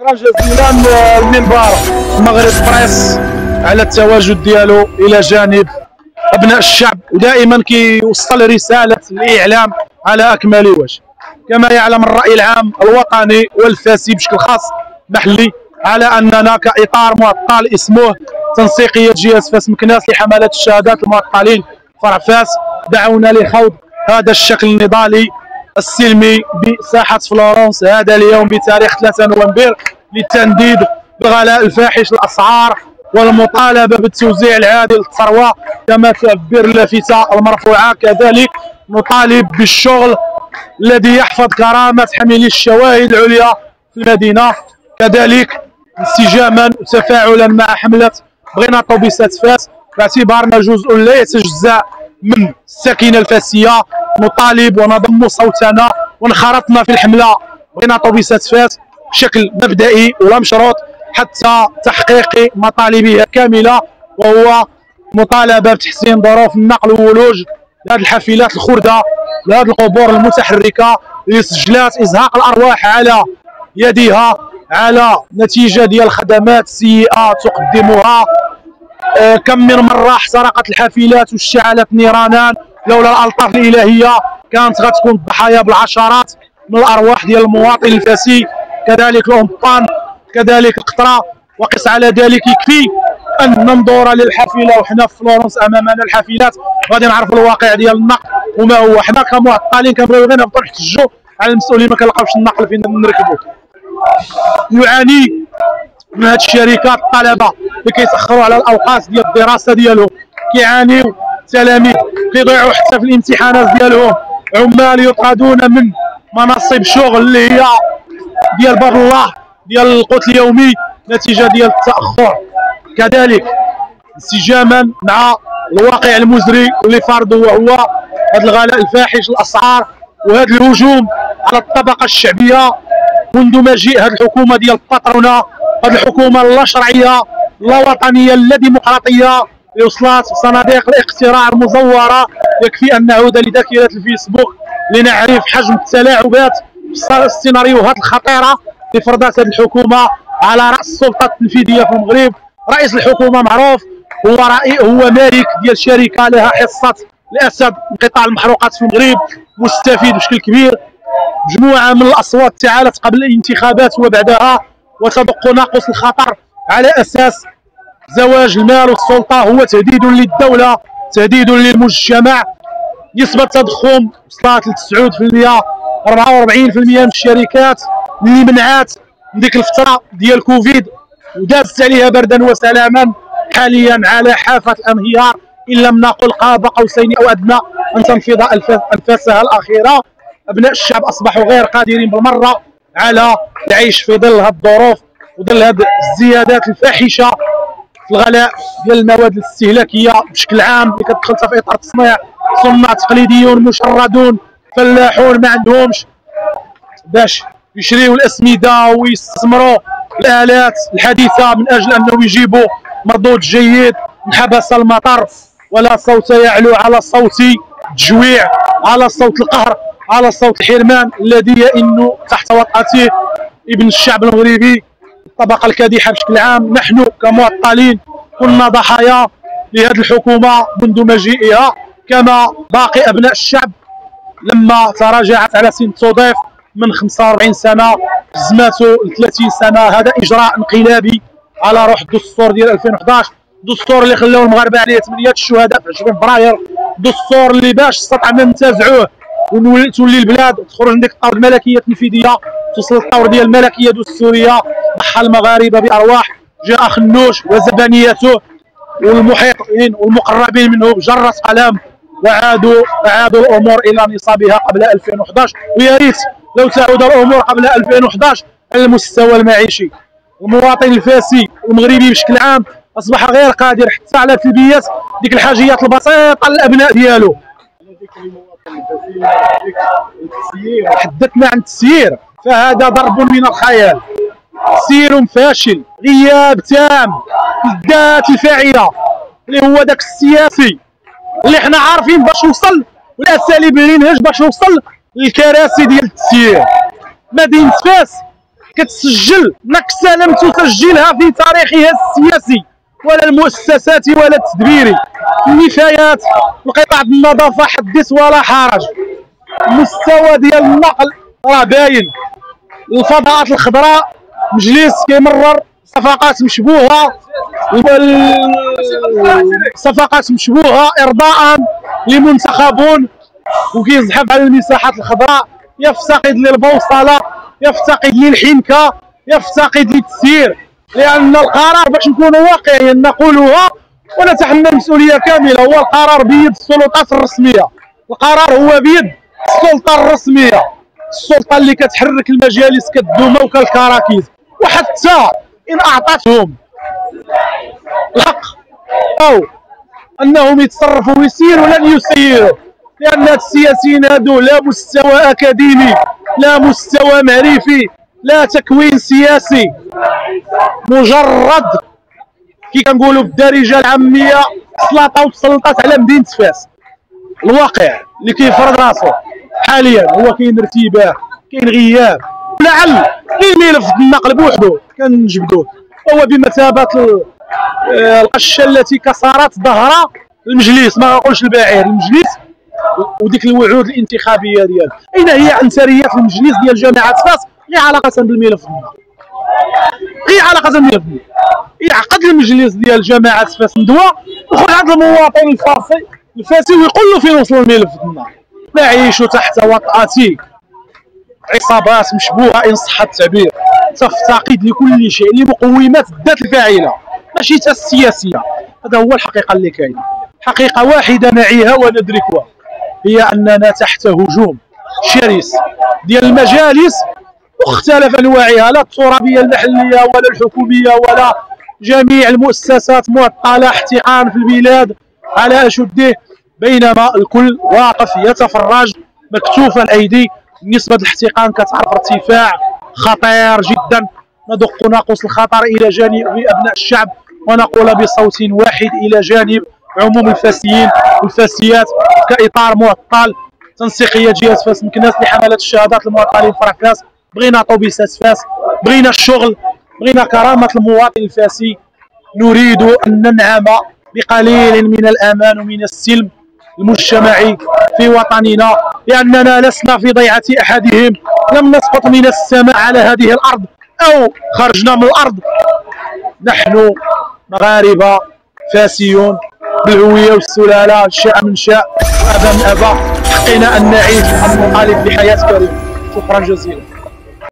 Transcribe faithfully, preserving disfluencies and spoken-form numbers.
شكرا جزيلا المنبر المغرب بريس على التواجد ديالو الى جانب ابناء الشعب، ودائما كيوصل رساله الاعلام على اكمل وجه. كما يعلم الراي العام الوطني والفاسي بشكل خاص محلي على اننا كاطار معطل اسمه تنسيقيه جهاز فاس مكناس لحمله الشهادات المعطلين فرع فاس، دعونا لخوض هذا الشكل النضالي السلمي بساحه فلورنس هذا اليوم بتاريخ ثلاثة نوفمبر للتنديد بغلاء الفاحش الاسعار والمطالبه بالتوزيع العادل للثروه كما تعبر اللافته المرفوعه. كذلك نطالب بالشغل الذي يحفظ كرامه حاملي الشواهد العليا في المدينه. كذلك انسجاما وتفاعلا مع حمله بغينا طوبيسات فاس باعتبارنا جزء لا يتجزا من الساكنه الفاسيه، نطالب ونضم صوتنا وانخرطنا في الحمله بغينا طوبيسات فاس بشكل مبدئي ولا مشروط حتى تحقيق مطالبها كامله، وهو مطالبه بتحسين ظروف النقل والولوج لهذه الحافلات الخرده لهذه القبور المتحركه اللي سجلات ازهاق الارواح على يدها على نتيجه ديال الخدمات سيئه تقدمها. آه كم من مره احترقت الحافلات واشتعلت نيرانا، لولا الالطاف الالهيه كانت غتكون الضحايا بالعشرات من الارواح ديال المواطن الفاسي. كذلك الأمطان، كذلك القطره، وقس على ذلك يكفي ان ننظر للحافله وحنا في فلورنس امامنا الحافلات غادي نعرفوا الواقع ديال النقل وما هو. حنا كمعطلين كنبغيو غير نهبطوا نحتجوا على المسؤولين ما كنلقاوش النقل فين نركبوا. يعاني من هاد الشركات الطلبه اللي كيتاخروا على الاوقات ديال الدراسه ديالهم، كيعانيو التلاميذ كيضيعوا حتى في الامتحانات ديالهم، عمال يطردون من مناصب شغل اللي هي ديال باب الله ديال القوت اليومي نتيجه ديال التاخر. كذلك انسجاما مع الواقع المزري اللي فرضه وهو هذا الغلاء الفاحش الاسعار وهذا الهجوم على الطبقه الشعبيه منذ مجيء هذه الحكومه ديال الباترونه، هذه الحكومه لا شرعيه لا وطنيه لا ديمقراطيه اللي وصلت بصناديق الاقتراع المزوره. يكفي ان نعود لذاكره الفيسبوك لنعرف حجم التلاعبات في السيناريوهات الخطيره اللي فرضت هذه الحكومه على راس السلطه التنفيذيه في المغرب. رئيس الحكومه معروف هو رأي هو مالك ديال شركه لها حصه الاسد من قطاع المحروقات في المغرب، مستفيد بشكل كبير. مجموعه من الاصوات تعالت قبل الانتخابات وبعدها وتدق ناقوس الخطر على اساس زواج المال والسلطه هو تهديد للدوله، تهديد للمجتمع. نسبه التضخم وصلت ل تسعة بالمئة، أربعة وأربعين بالمئة من الشركات اللي منعات من ديك الفتره ديال كوفيد ودازت عليها بردا وسلاما حاليا على حافه الانهيار، ان لم نقل قاب قوسين او ادنى ان تنفض انفاسها الاخيره. ابناء الشعب اصبحوا غير قادرين بالمره على العيش في ظل هذه الظروف وظل هذه الزيادات الفاحشه في الغلاء ديال المواد الاستهلاكيه بشكل عام اللي كتدخل في اطار التصنيع. صناع تقليديون مشردون فلاحون ما عندهمش باش يشريوا الاسمده ويستثمروا الالات الحديثه من اجل انه يجيبوا مردود جيد. انحبس المطر ولا صوت يعلو على صوت التجويع، على صوت القهر، على صوت الحرمان الذي يئن تحت وطأته ابن الشعب المغربي الطبقه الكادحه بشكل عام. نحن كمعطلين كنا ضحايا لهذه الحكومه منذ مجيئها، كما باقي ابناء الشعب لما تراجعت على سن التوظيف من خمسة وأربعين سنه زماتو ل ثلاثين سنه. هذا اجراء انقلابي على روح الدستور ديال ألفين وحداش، الدستور اللي خلاو المغاربه عليه ثمانية الشهداء في عشرين فبراير، الدستور اللي باش استطعنا ننتزعوه وتولي البلاد تخرج من ديك الطور الملكيه التنفيذيه توصل للطور ديال الملكيه الدستوريه. ضحى المغاربه بارواح، جاء خنوش وزبانيته والمحيطين والمقربين منه بجرة قلم وعادوا اعادوا الامور الى نصابها قبل ألفين وحداش، ويا ريت لو تعود الامور قبل ألفين وحداش على المستوى المعيشي. المواطن الفاسي المغربي بشكل عام اصبح غير قادر حتى على تلبيه ديك الحاجيات البسيطه للابناء ديالو. تحدثنا عن التسيير فهذا ضرب من الخيال، تسيير فاشل، غياب تام الذات الفاعله اللي هو داك السياسي اللي حنا عارفين باش وصل والاساليب اللي نهج باش وصل للكراسي ديال التسيير. مدينه فاس كتسجل نكسة لم تسجلها في تاريخها السياسي ولا المؤسساتي ولا التدبيري. النفايات القطاع النظافة حدث ولا حرج، المستوى ديال النقل راه باين، الفضاءات الخضراء مجلس كيمرر صفقات مشبوهه، صفقات مشبوهه ارضاء لمنتخبون، وكيزحف على المساحات الخضراء، يفتقد للبوصله، يفتقد للحنكه، يفتقد للتسيير. لان القرار باش نكونوا واقعيين نقولوها ونتحمل مسؤوليه كامله، هو القرار بيد السلطات الرسميه، القرار هو بيد السلطه الرسميه، السلطه اللي كتحرك المجالس كالدومه وكالكراكيز. وحتى ان اعطتهم الحق او انهم يتصرفوا ويسيروا لن يسيروا، لان هاد السياسيين هادو لا مستوى اكاديمي، لا مستوى معرفي، لا تكوين سياسي، مجرد كي كنقولوا بالدارجه العاميه سلطه وتسلطات على مدينه فاس. الواقع اللي كيفرض راسو حاليا هو كاين ارتباك، كاين غياب، ولعل الملف النقل بوحدو كنجبدوه هو بمثابه القشه التي كسرت ظهر المجلس، ما نقولش البعير، المجلس وديك الوعود الانتخابيه ديالو. اين هي عنصريات المجلس ديال جامعه فاس غير علاقه بالملف النقل، غير علاقه بالملف النقل. يعقد المجلس ديال جامعه فاس ندوه ويخرج عند المواطن الفاسي الفاسي ويقول له فين وصل الملف النقل. نعيش تحت وطأة عصابات مشبوهه ان صح التعبير، تفتقد لكل شيء لمقومات الذات الفاعله ماشي حتى السياسيه. هذا هو الحقيقه اللي كاينه، حقيقه واحده نعيها وندركها، هي اننا تحت هجوم شرس ديال المجالس مختلف انواعها، لا الترابيه المحليه ولا الحكوميه ولا جميع المؤسسات معطله احتقان في البلاد على اشده، بينما الكل واقف يتفرج مكتوف الايدي. نسبه الاحتقان كتعرف ارتفاع خطير جدا، ندق ناقوس الخطر الى جانب ابناء الشعب ونقول بصوت واحد الى جانب عموم الفاسيين والفاسيات كاطار معطل تنسيقيه جهه فاس مكناس لحمله الشهادات للمعطلين في فاس. بغينا طوبيسات فاس، بغينا الشغل، بغينا كرامه المواطن الفاسي. نريد ان ننعم بقليل من الامان ومن السلم المجتمعي في وطننا، لاننا لسنا في ضيعه احدهم، لم نسقط من السماء على هذه الارض او خرجنا من الارض، نحن مغاربه فاسيون بالهويه والسلاله، شاء من شاء وابى من ابى، حقنا ان نعيش وان نطالب بحياه كريمه. شكرا جزيلا.